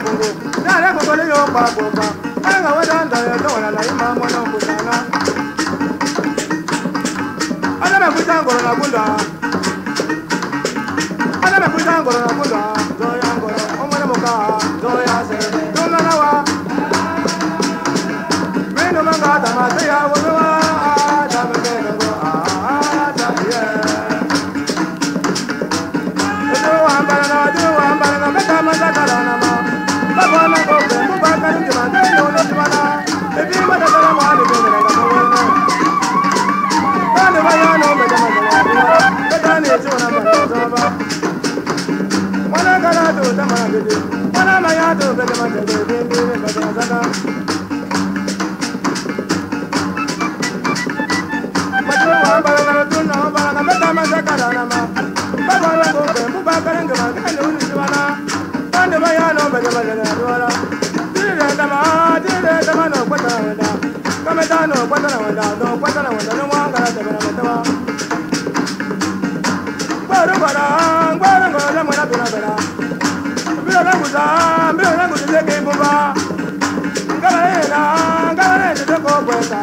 kungu. Nare kungu le yo pa kumba. Anga wadanda ya dola la imamo na kutana. Ana me kutangoro na kunda. Ana me kutangoro na kunda. Zoya ngoro, omwana muka, zoya se. Dona nawa. Meno manga tamate ya wowa. Tamate ngo tamye. Do ambara na meta mata karana ma. Baba na ko be mu ba kan di man de no twana. Ebi mata kala ma ni be na ka wona. Bale ba ya no be ma na. Beta ni chona ma so ba. Mana kala do tama be de. Mana ma ya do be ma de be be ba da zaka. Matu ambara na do na ambara na meta mata karana ma. Baba na ko be mu ba kan di man de no twana. Bale ba ya no be ma na do. Dire dama no kwata wanda. Kameta no kwata na wanda, no kwata na wanda no wanga na tebe na metawa. Gwara mwana bina bina. Mbira na kuza zeke mbumba. Ngala ne teko kweta.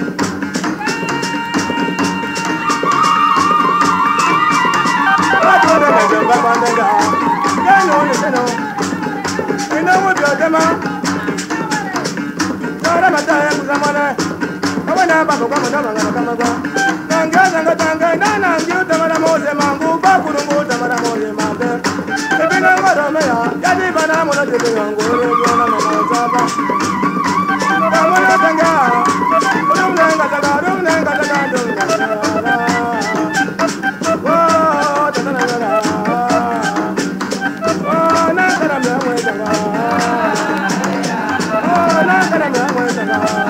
Watu wana mjomba bandenda. Keno ni keno. Ina wabia dema. Kara mataya kuzamane. Kawana bako kama kama kwa. Tanga nana ngiu tamara moze mangu ba kurungu tamara moze mande. Ebina ngoro meya yadi bana mono tebe yangu re na mama zaba. Kawana tanga. Rumnanga taga Wo tana. Wo na kana me mwe taga. Wo na kana me mwe taga.